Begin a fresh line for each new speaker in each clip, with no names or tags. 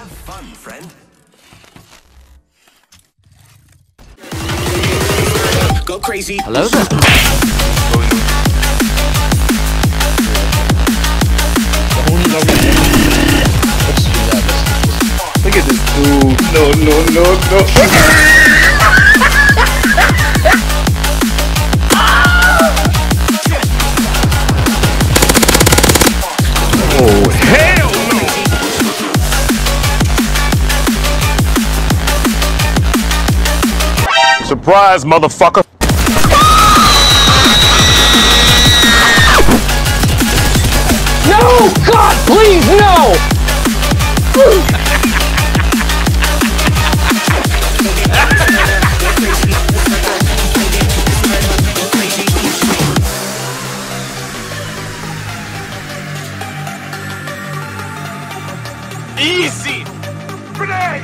Have fun, friend. Go crazy.
Hello there.
Look at this dude. No. Oh, hell no! Surprise, motherfucker!
No! God, please, no!
Easy! Grenade!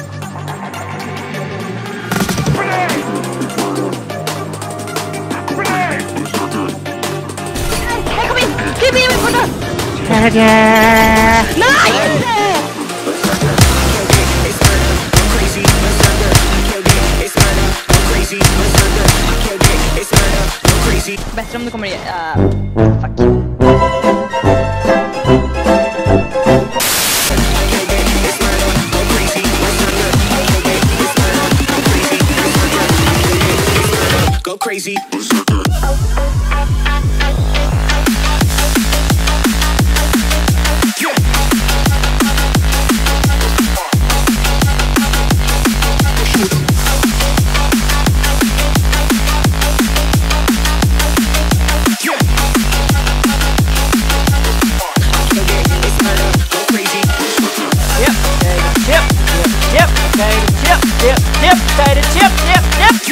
Grenade! Grenade!
Hey, kom in! Kryp in mig på den! Nej! Bättre om du kommer fuck you.
Go crazy.
Yep, yep, yep, yep, yep, yep, yep, yep, yep, yep, yep.